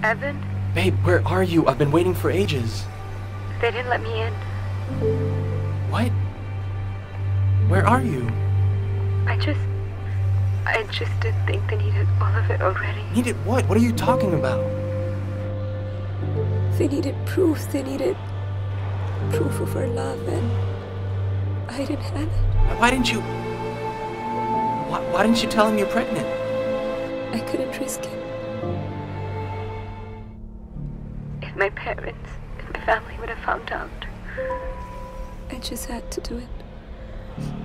Evan? Babe, where are you? I've been waiting for ages. They didn't let me in. What? Where are you? I just didn't think they needed all of it already. Needed what? What are you talking about? They needed proof. They needed proof of our love, and I didn't have it. Why didn't you... Why didn't you tell him you're pregnant? I couldn't risk it. If my parents, if my family would have found out, I just had to do it.